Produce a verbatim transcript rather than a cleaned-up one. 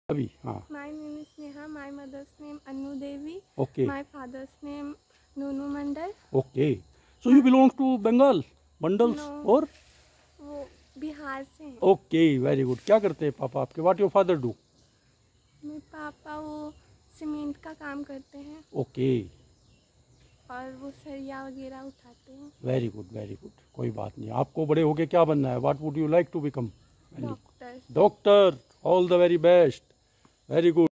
अभी हाँ। My name is Neha. My mother's name Anu Devi. Okay. My father's name Nunu Mandal. Okay. So you belong to Bengal, Mandals No. और? वो बिहार से हैं। Okay very good. क्या करते हैं पापा आपके? What your father do? मेरे पापा वो सीमेंट का काम करते हैं ओके और वो सरिया वगैरह उठाते हैं। Very good very good. कोई बात नहीं। आपको बड़े होके क्या बनना है? What would you like to become? Doctor. Doctor. All the very best. Very good.